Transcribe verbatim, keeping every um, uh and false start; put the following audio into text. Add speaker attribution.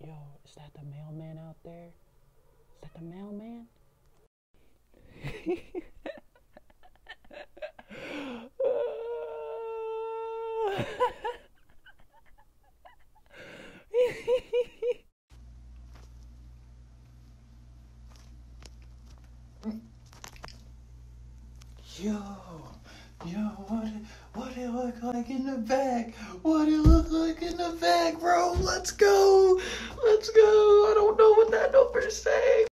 Speaker 1: Yo, is that the mailman out there? Is that the mailman?
Speaker 2: Yo, yo, what it, what it look like in the back? What it look like in the back, bro? Let's go, let's go. I don't know what that number say.